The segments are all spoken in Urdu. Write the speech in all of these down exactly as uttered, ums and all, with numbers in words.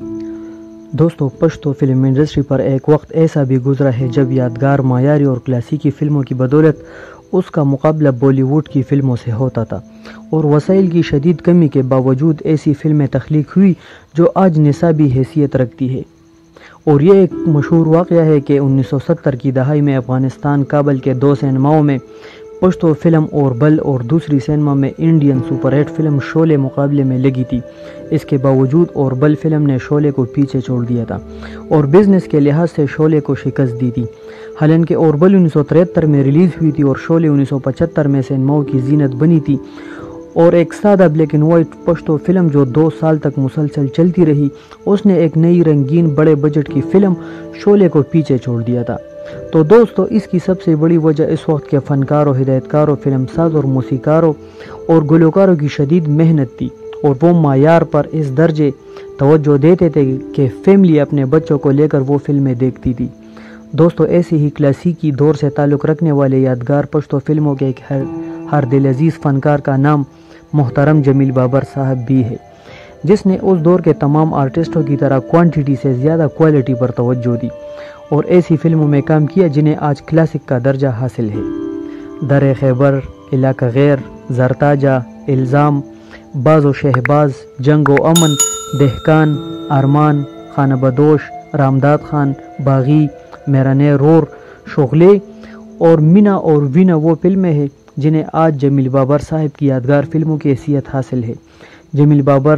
دوستو، پشتو فلم انڈسٹری پر ایک وقت ایسا بھی گزرا ہے جب یادگار معیاری اور کلاسیکی فلموں کی بدولت اس کا مقابلہ بالی ووڈ کی فلموں سے ہوتا تھا، اور وسائل کی شدید کمی کے باوجود ایسی فلمیں تخلیق ہوئی جو آج نصابی حیثیت رکھتی ہے۔ اور یہ ایک مشہور واقعہ ہے کہ انیس سو ستر کی دہائی میں افغانستان کابل کے دو سینماؤں میں پشتو فلم اور بل اور دوسری سینما میں Indian super hit film Sholay مقابلے میں لگی تھی۔ اس کے باوجود اور بل فلم نے شعلے کو پیچھے چھوڑ دیا تھا اور بزنس کے لحاظ سے شعلے کو شکست دی تھی، حالانکہ اور بل انیس سو تریہتر میں ریلیز ہوئی تھی اور شعلے انیس سو پچہتر میں سینماؤں کی زینت بنی تھی، اور ایک سادہ black and white Pashto film جو دو سال تک مسلسل چلتی رہی، اس نے ایک نئی رنگین بڑے بجٹ کی فلم شعلے کو پیچھے چھوڑ دیا تھا۔ تو دوستو، اس کی سب سے بڑی وجہ اس وقت کے فنکاروں، ہدایتکاروں، فلم ساز اور موسیقاروں اور گلوکاروں کی شدید محنت تھی، اور وہ معیار پر اس درجے توجہ دیتے تھے کہ فیملی اپنے بچوں کو لے کر وہ فلمیں دیکھتی تھی۔ دوستو، ایسے ہی کلاسیکی دور سے تعلق رکھنے والے یادگار پشتو فلموں کے ایک ہر, ہر دل عزیز فنکار کا نام محترم جمیل بابر صاحب بھی ہے، جس نے اس دور کے تمام آرٹسٹوں کی طرح کوانٹٹی سے زیادہ کوالٹی پر توجہ دی اور ایسی فلموں میں کام کیا جنہیں آج کلاسک کا درجہ حاصل ہے۔ در خیبر، علاقہ غیر، زرتاجہ، الزام، باز و شہباز، جنگ و امن، دہکان، ارمان، خانہ بدوش، رامداد خان، باغی، میرانے رور، شغلے اور مینا اور وینا وہ فلمیں ہیں جنہیں آج جمیل بابر صاحب کی یادگار فلموں کی حیثیت حاصل ہے۔ جمیل بابر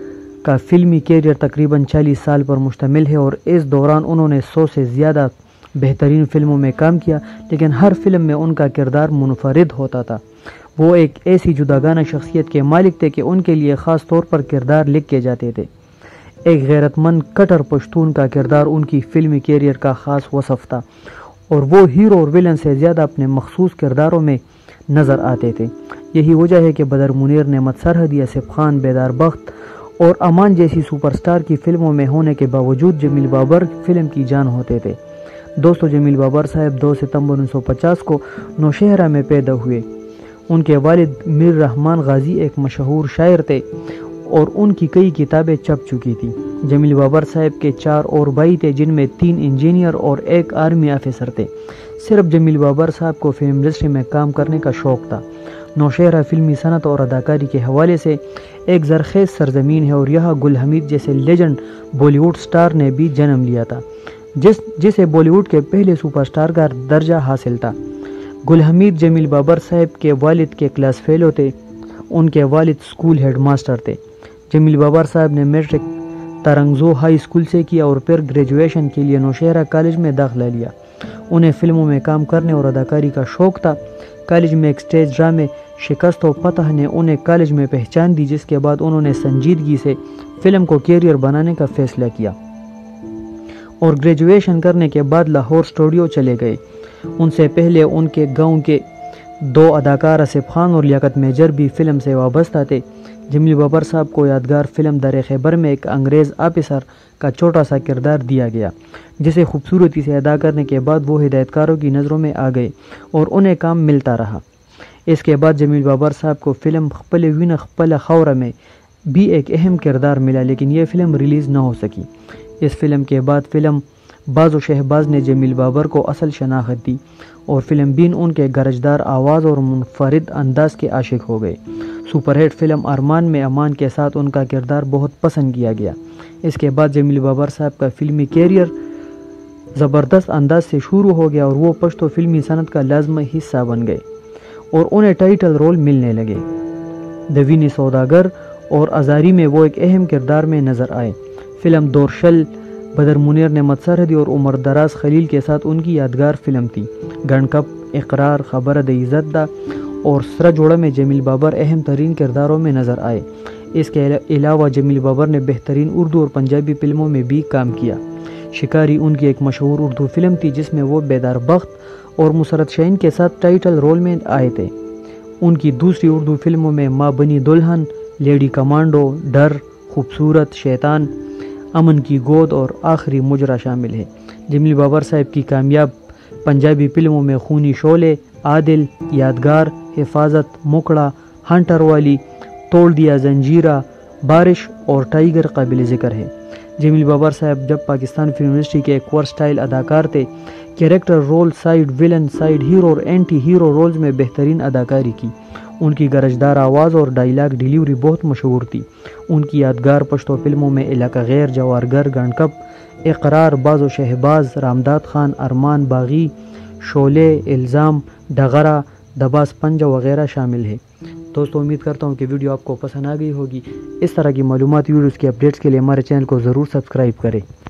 کا فلمی کیریئر تقریباً چالیس سال پر مشتمل ہے اور اس دوران انہوں نے سو سے زیادہ بہترین فلموں میں کام کیا، لیکن ہر فلم میں ان کا کردار منفرد ہوتا تھا۔ وہ ایک ایسی جداگانہ شخصیت کے مالک تھے کہ ان کے لیے خاص طور پر کردار لکھے جاتے تھے۔ ایک غیرت مند کٹر پشتون کا کردار ان کی فلمی کیریئر کا خاص وصف تھا، اور وہ ہیرو اور ویلن سے زیادہ اپنے مخصوص کرداروں میں نظر آتے تھے۔ یہی وجہ ہے کہ بدر منیر، نعمت سرحدی، آصف خان، بیدار بخت اور امان جیسی سپر سٹار کی فلموں میں ہونے کے باوجود جمیل بابر فلم کی جان ہوتے تھے۔ دوستو، جمیل بابر صاحب دو ستمبر انیس سو پچاس کو نوشہرہ میں پیدا ہوئے۔ ان کے والد میر رحمان غازی ایک مشہور شاعر تھے اور ان کی کئی کتابیں چھپ چکی تھی۔ جمیل بابر صاحب کے چار اور بھائی تھے، جن میں تین انجینئر اور ایک آرمی آفیسر تھے۔ صرف جمیل بابر صاحب کو فلم انڈسٹری میں کام کرنے کا شوق تھا۔ نوشہرہ فلمی صنعت اور اداکاری کے حوالے سے ایک زرخیز سرزمین ہے اور یہاں گل حمید جیسے لیجنڈ بالی ووڈ سٹار نے بھی جنم لیا تھا، جس جسے بالی ووڈ کے پہلے سپر سٹار کا درجہ حاصل تھا۔ گل حمید جمیل بابر صاحب کے والد کے کلاس فیلو تھے۔ ان کے والد اسکول ہیڈ ماسٹر تھے۔ جمیل بابر صاحب نے میٹرک ترنگزو ہائی اسکول سے کیا اور پھر گریجویشن کے لیے نوشہرہ کالج میں داخلہ لیا۔ انہیں فلموں میں کام کرنے اور اداکاری کا شوق تھا۔ کالج میں ایک سٹیج ڈرامے شکست و فتح نے انہیں کالج میں پہچان دی، جس کے بعد انہوں نے سنجیدگی سے فلم کو کیریئر بنانے کا فیصلہ کیا اور گریجویشن کرنے کے بعد لاہور اسٹوڈیو چلے گئے۔ ان سے پہلے ان کے گاؤں کے دو اداکار آصف خان اور لیاقت میجر بھی فلم سے وابستہ تھے۔ جمیل بابر صاحب کو یادگار فلم در خیبر میں ایک انگریز آفیسر کا چھوٹا سا کردار دیا گیا، جسے خوبصورتی سے ادا کرنے کے بعد وہ ہدایتکاروں کی نظروں میں آ گئے اور انہیں کام ملتا رہا۔ اس کے بعد جمیل بابر صاحب کو فلم خپل وین خپل خاورہ میں بھی ایک اہم کردار ملا، لیکن یہ فلم ریلیز نہ ہو سکی۔ اس فلم کے بعد فلم باز و شہباز نے جمیل بابر کو اصل شناخت دی اور فلم بین ان کے گرجدار آواز اور منفرد انداز کے عاشق ہو گئے۔ سپر ہٹ فلم ارمان میں امان کے ساتھ ان کا کردار بہت پسند کیا گیا۔ اس کے بعد جمیل بابر صاحب کا فلمی کیریئر زبردست انداز سے شروع ہو گیا اور وہ پشتو فلمی صنعت کا لازمی حصہ بن گئے اور انہیں ٹائٹل رول ملنے لگے۔ دوینی سوداگر اور ازاری میں وہ ایک اہم کردار میں نظر آئے۔ فلم دورشل بدر منیر، نعمت سرحدی اور عمر دراز خلیل کے ساتھ ان کی یادگار فلم تھی۔ گن کپ، اقرار، خبر د عزت دا اور سرا جوڑا میں جمیل بابر اہم ترین کرداروں میں نظر آئے۔ اس کے علاوہ جمیل بابر نے بہترین اردو اور پنجابی فلموں میں بھی کام کیا۔ شکاری ان کی ایک مشہور اردو فلم تھی جس میں وہ بیدار بخت اور مسرت شاہین کے ساتھ ٹائٹل رول میں آئے تھے۔ ان کی دوسری اردو فلموں میں ماں بنی دلہن، لیڈی کمانڈو، ڈر، خوبصورت، شیطان، امن کی گود اور آخری مجرا شامل ہے۔ جمیل بابر صاحب کی کامیاب پنجابی فلموں میں خونی شعلے، عادل، یادگار، حفاظت، مکڑا، ہنٹر والی، توڑ دیا زنجیرہ، بارش اور ٹائیگر قابل ذکر ہے۔ جمیل بابر صاحب جب پاکستان فلم انڈسٹری کے ایک ورسٹائل اداکار تھے، character role, side villain, side hero اور اینٹی ہیرو رولز میں بہترین اداکاری کی۔ ان کی گرجدار آواز اور ڈائیلاگ ڈیلیوری بہت مشہور تھی۔ ان کی یادگار پشتو فلموں میں علاقہ غیر، جوارگر، گنڈکپ، اقرار، باز و شہباز، رامداد خان، ارمان باغی، شعلے، الزام، ڈغرا، دباس پنجہ وغیرہ شامل ہے۔ دوستو امید کرتا ہوں کہ ویڈیو آپ کو پسند آ گئی ہوگی۔ اس طرح کی معلومات ویڈیوز کی اپڈیٹس کے لیے ہمارے چینل کو ضرور سبسکرائب کریں۔